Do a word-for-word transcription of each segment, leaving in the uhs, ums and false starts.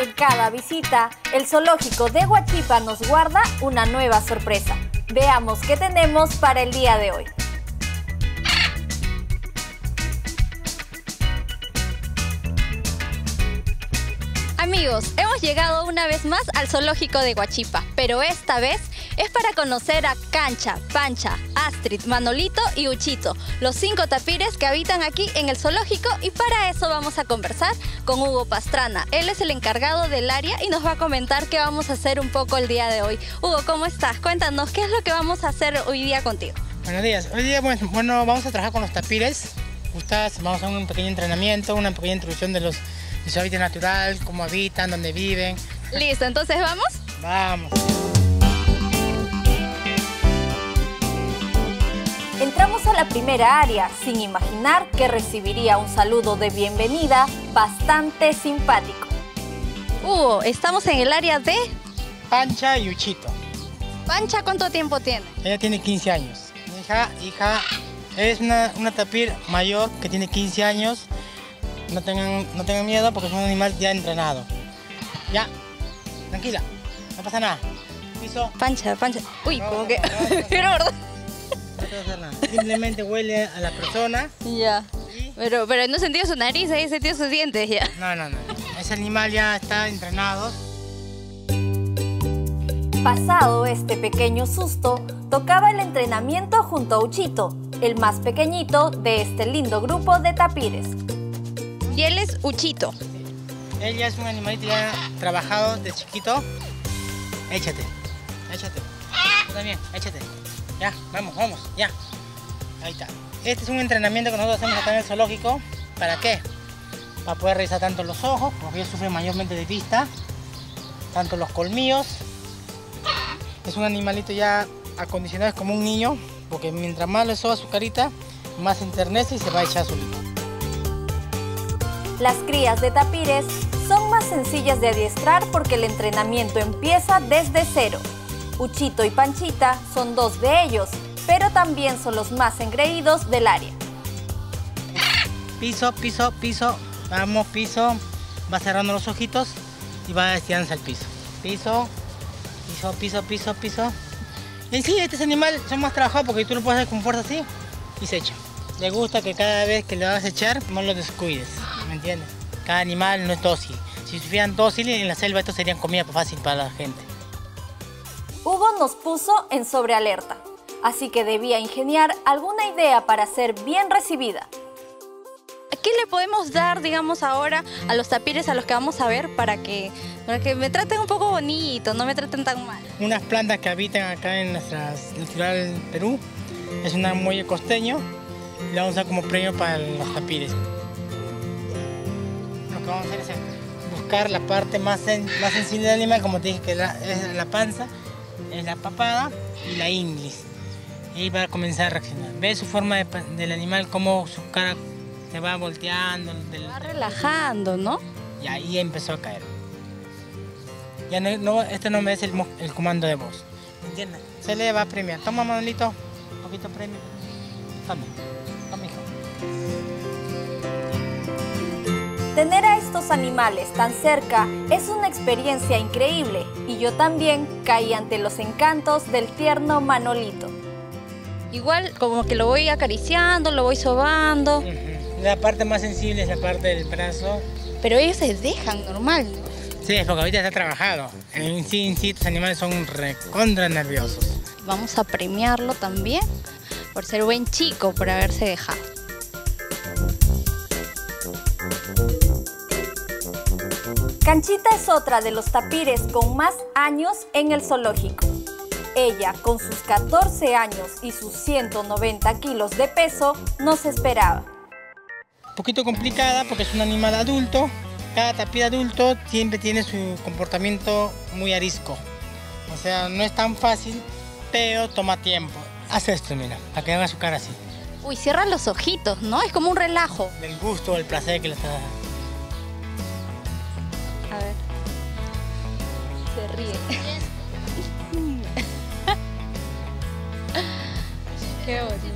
En cada visita, el zoológico de Huachipa nos guarda una nueva sorpresa. Veamos qué tenemos para el día de hoy. Amigos, hemos llegado una vez más al zoológico de Huachipa, pero esta vez es para conocer a Cancha, Pancha, Astrid, Manolito y Uchito, los cinco tapires que habitan aquí en el zoológico, y para eso vamos a conversar con Hugo Pastrana. Él es el encargado del área y nos va a comentar qué vamos a hacer un poco el día de hoy. Hugo, ¿cómo estás? Cuéntanos, ¿qué es lo que vamos a hacer hoy día contigo? Buenos días. Hoy día, bueno, bueno vamos a trabajar con los tapires. Ustedes, vamos a hacer un pequeño entrenamiento, una pequeña introducción de los de su hábitat natural, cómo habitan, dónde viven. Listo, entonces ¿vamos? Vamos. Entramos a la primera área sin imaginar que recibiría un saludo de bienvenida bastante simpático. Hugo, estamos en el área de... Pancha y Uchito. Pancha, ¿cuánto tiempo tiene? Ella tiene quince años. Mi hija, hija, es una, una tapir mayor que tiene quince años. No tengan, no tengan miedo porque es un animal ya entrenado. Ya, tranquila, no pasa nada. Piso. Pancha, Pancha. Uy, No, como no, que... no, no, no, Pero, ¿verdad? No te va a hacer nada. Simplemente huele a la persona. Ya. Y... Pero, pero no sentido su nariz, ahí sentido sus dientes ya. No, no, no. Ese animal ya está entrenado. Pasado este pequeño susto, tocaba el entrenamiento junto a Uchito, el más pequeñito de este lindo grupo de tapires. Y él es Uchito. Él ya es un animalito ya trabajado de chiquito. Échate, échate. Tú también, échate. Ya, vamos, vamos, ya. Ahí está. Este es un entrenamiento que nosotros hacemos acá en el zoológico. ¿Para qué? Para poder revisar tanto los ojos, porque ellos sufren mayormente de vista, tanto los colmillos. Es un animalito ya acondicionado, es como un niño, porque mientras más le soba su carita, más se enternece y se va a echar su lima. Las crías de tapires son más sencillas de adiestrar porque el entrenamiento empieza desde cero. Uchito y Panchita son dos de ellos, pero también son los más engreídos del área. Piso, piso, piso, vamos, piso. Va cerrando los ojitos y va estirándose al piso. Piso, piso, piso, piso, piso. En sí, este animal son más trabajados porque tú lo puedes hacer con fuerza así y se echa. Le gusta que cada vez que le vas a echar, no lo descuides, ¿me entiendes? Cada animal no es dócil. Si estuvieran dóciles en la selva, esto serían comida fácil para la gente. Hugo nos puso en sobrealerta, así que debía ingeniar alguna idea para ser bien recibida. ¿Qué le podemos dar, digamos, ahora a los tapires a los que vamos a ver para que, para que me traten un poco bonito, no me traten tan mal? Unas plantas que habitan acá en nuestra natural Perú. Es un muelle costeño y la vamos a usar como premio para los tapires. Lo que vamos a hacer es buscar la parte más, sen más sensible del animal, como te dije, que la, es la panza, es la papada y la inglis. Y ahí va a comenzar a reaccionar. Ve su forma de, del animal, cómo su cara se va volteando. Del... Va relajando, ¿no? Y ahí empezó a caer. Ya no, no, este no merece el, el comando de voz. ¿Entiendes? Se le va a premiar. Toma, Manolito, un poquito de premio. Toma, toma, hijo. Tener a estos animales tan cerca es una experiencia increíble y yo también caí ante los encantos del tierno Manolito. Igual como que lo voy acariciando, lo voy sobando. Uh-huh. La parte más sensible es la parte del brazo. Pero ellos se dejan normal. Sí, es porque ahorita está trabajado. En sí, en sí, estos animales son recontra nerviosos. Vamos a premiarlo también por ser buen chico, por haberse dejado. Canchita es otra de los tapires con más años en el zoológico. Ella, con sus catorce años y sus ciento noventa kilos de peso, nos esperaba. Un poquito complicada porque es un animal adulto. Cada tapir adulto siempre tiene su comportamiento muy arisco. O sea, no es tan fácil, pero toma tiempo. Haz esto, mira, para que haga su cara así. Uy, cierra los ojitos, ¿no? Es como un relajo. Del gusto, del placer que le está dando. A ver. Se ríe. Qué bonito.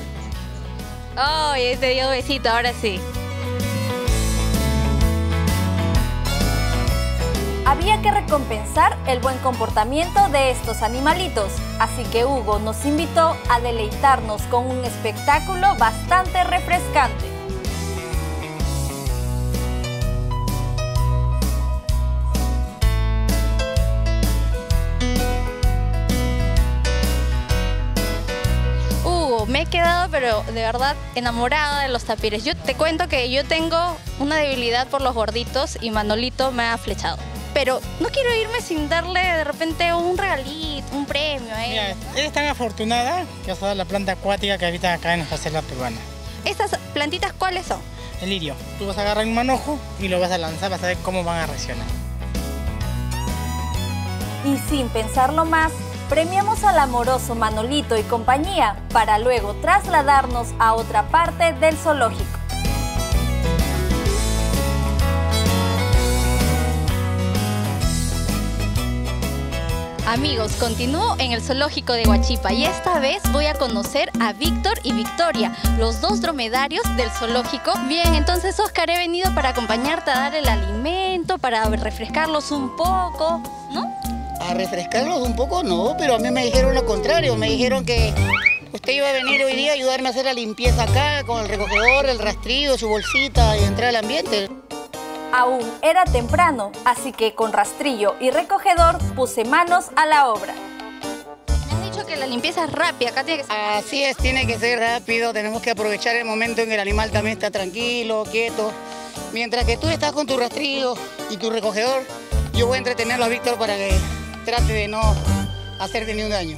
¡Ay, te dio besito! Ahora sí. había que recompensar el buen comportamiento de estos animalitos, así que Hugo nos invitó a deleitarnos con un espectáculo bastante refrescante. Hugo, me he quedado pero de verdad enamorada de los tapires. Yo te cuento que yo tengo una debilidad por los gorditos y Manolito me ha flechado. Pero no quiero irme sin darle de repente un regalito, un premio. ¿eh? Mira, eres tan afortunada que has dado la planta acuática que habita acá en nuestra selva peruana. ¿Estas plantitas cuáles son? El lirio. Tú vas a agarrar un manojo y lo vas a lanzar, vas a ver cómo van a reaccionar. Y sin pensarlo más, premiamos al amoroso Manolito y compañía para luego trasladarnos a otra parte del zoológico. Amigos, continúo en el zoológico de Huachipa y esta vez voy a conocer a Víctor y Victoria, los dos dromedarios del zoológico. Bien, entonces Oscar, he venido para acompañarte a dar el alimento, para refrescarlos un poco, ¿no? A refrescarlos un poco, no, pero a mí me dijeron lo contrario, me dijeron que usted iba a venir hoy día a ayudarme a hacer la limpieza acá, con el recogedor, el rastrillo, su bolsita y entrar al ambiente. Aún era temprano, así que con rastrillo y recogedor puse manos a la obra. Me han dicho que la limpieza es rápida, acá tiene que ser... Así es, tiene que ser rápido, tenemos que aprovechar el momento en que el animal también está tranquilo, quieto. Mientras que tú estás con tu rastrillo y tu recogedor, yo voy a entretenerlo a Víctor para que trate de no hacerte ni un daño.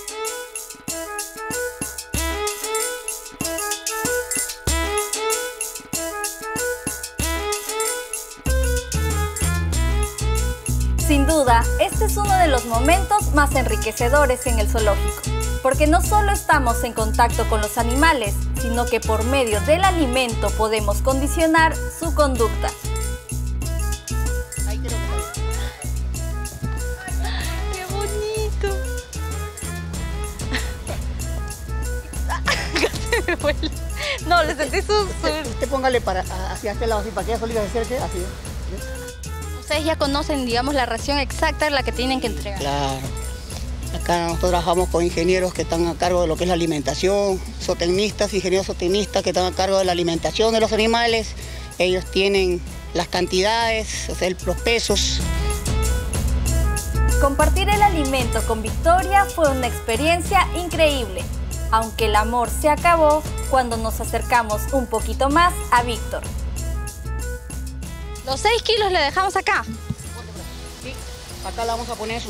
Sin duda, este es uno de los momentos más enriquecedores en el zoológico, porque no solo estamos en contacto con los animales, sino que por medio del alimento podemos condicionar su conducta. Ahí quiero que ¡Qué bonito! Casi me vuela. No, le sentí su... Usted, usted póngale para, hacia este lado, así, para que ella solita se acerque, así. ¿eh? Ustedes ya conocen, digamos, la ración exacta en la que tienen que entregar. Claro. Acá nosotros trabajamos con ingenieros que están a cargo de lo que es la alimentación, zootecnistas, ingenieros zootecnistas que están a cargo de la alimentación de los animales. Ellos tienen las cantidades, o sea, los pesos. Compartir el alimento con Victoria fue una experiencia increíble, aunque el amor se acabó cuando nos acercamos un poquito más a Víctor. Los seis kilos le dejamos acá. Sí, acá la vamos a poner su...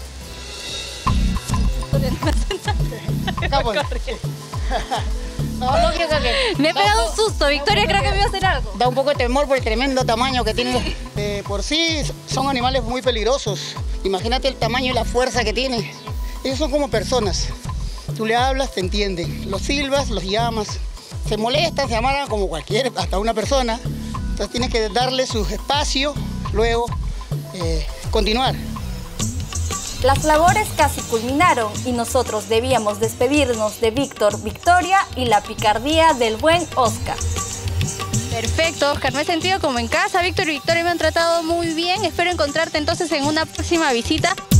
Acá pues. No, no quiero que... Me he pegado un susto, Victoria creo que me iba a hacer algo. Da un poco de temor por el tremendo tamaño que tiene. Eh, por sí son animales muy peligrosos. Imagínate el tamaño y la fuerza que tiene. Ellos son como personas. Tú le hablas, te entienden. Los silbas, los llamas. Se molestan, se amarran como cualquier, hasta una persona. Entonces tienes que darle su espacio, luego eh, continuar. Las labores casi culminaron y nosotros debíamos despedirnos de Víctor, Victoria y la picardía del buen Oscar. Perfecto, Oscar. Me he sentido como en casa. Víctor y Victoria me han tratado muy bien. Espero encontrarte entonces en una próxima visita.